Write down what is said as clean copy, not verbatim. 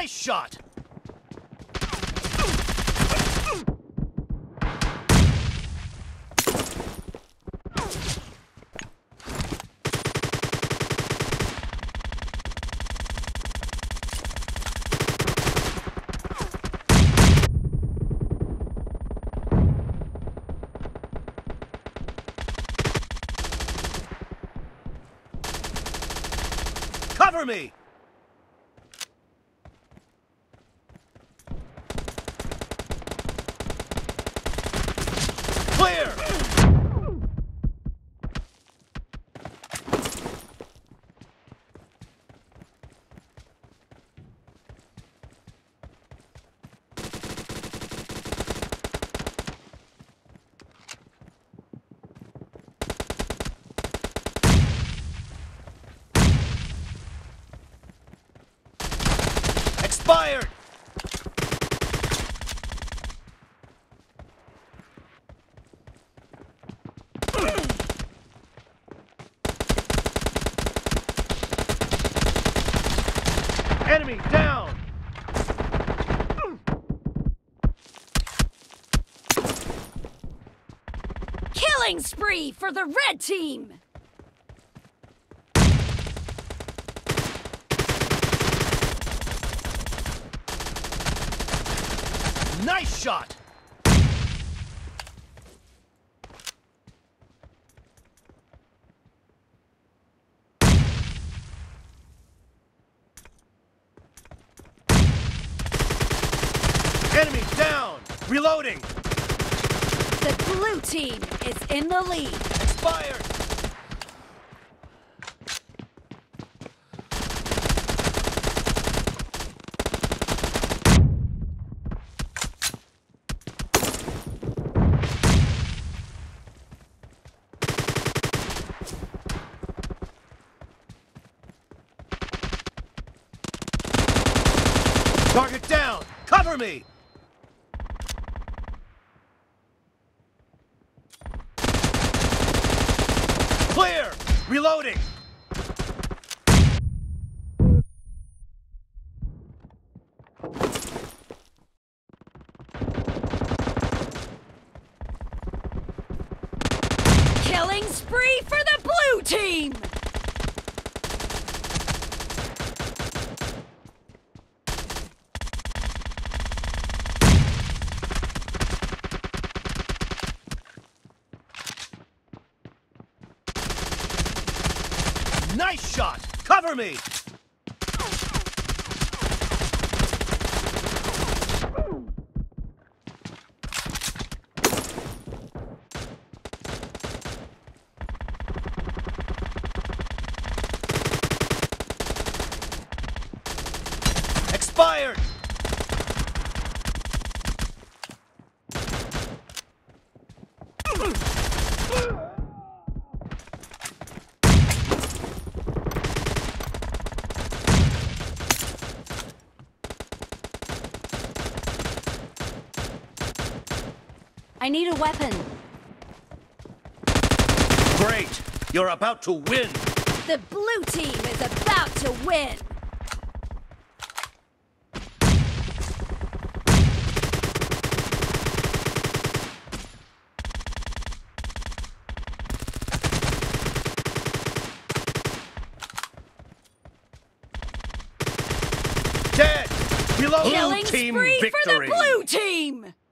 Nice shot! Cover me! Clear! Expired! Enemy down! Killing spree for the red team! Nice shot! Enemy down! Reloading! The blue team is in the lead. Expired! Target down! Cover me! Clear! Reloading! Killing spree for the blue team! Nice shot! Cover me! Expired! I need a weapon. Great! You're about to win! The blue team is about to win! Dead! Reload! Killing Team spree victory! for the blue team!